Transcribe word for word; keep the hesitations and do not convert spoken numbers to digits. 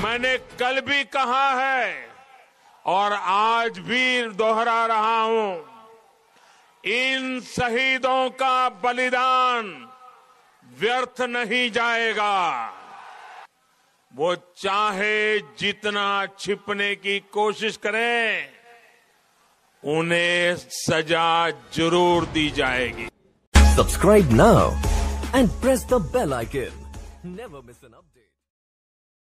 मैंने कल भी कहा है और आज भी दोहरा रहा हूं, इन शहीदों का बलिदान व्यर्थ नहीं जाएगा। वो चाहे जितना छिपने की कोशिश करें, उन्हें सजा जरूर दी जाएगी। Subscribe now and press the bell icon. Never miss an update.